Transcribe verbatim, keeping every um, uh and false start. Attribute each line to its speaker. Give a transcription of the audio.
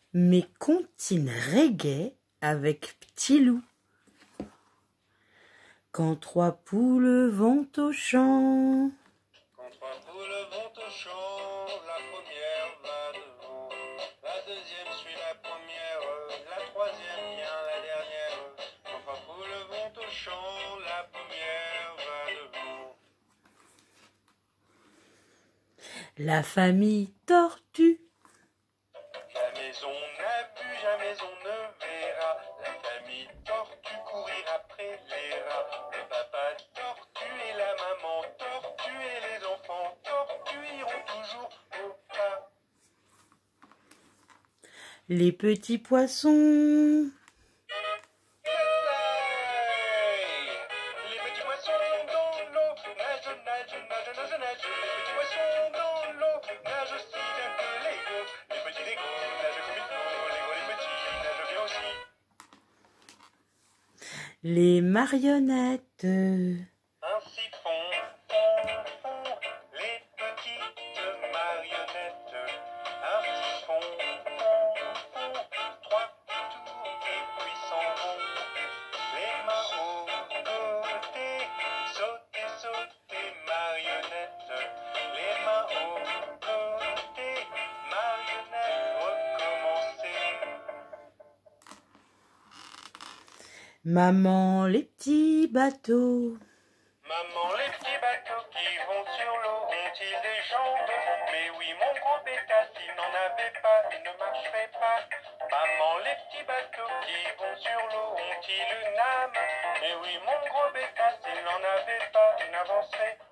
Speaker 1: Mes comptines reggae avec petit loup. Quand trois poules vont au champ.
Speaker 2: Quand trois poules vont au champ, la première va devant, la deuxième suit la première, la troisième vient la dernière. Quand trois poules vont au champ, la première va devant.
Speaker 1: La famille tortue.
Speaker 2: Jamais on n'a vu, jamais on ne verra la famille tortue courir après les rats. Le papa tortue et la maman tortue et les enfants tortues iront toujours au pas.
Speaker 1: Les petits poissons.
Speaker 2: Les petits poissons dans l'eau nagent, nagent, nagent, nagent, nagent. Les petits poissons dans l'eau nagent aussi bien que les gros. Les petits légos nagent comme il faut, les gros les petits nagent bien aussi.
Speaker 1: Les marionnettes.
Speaker 2: Ainsi font, font, font les petites marionnettes. Ainsi font, font, font trois petits tours et puis s'en vont. Les mains au côté, sauter, sauter, marionnette. Les mains au côté, marionnette, recommencer.
Speaker 1: Maman, les petits bateaux.
Speaker 2: Maman, les petits bateaux qui vont sur l'eau ont-ils des jambes? Mais oui, mon gros Bécasse, il n'en avait pas, il ne marcherait pas. Maman, les petits bateaux qui vont sur l'eau ont-ils une âme? Mais oui, mon gros Bécasse, il n'en avait pas, il n'avancerait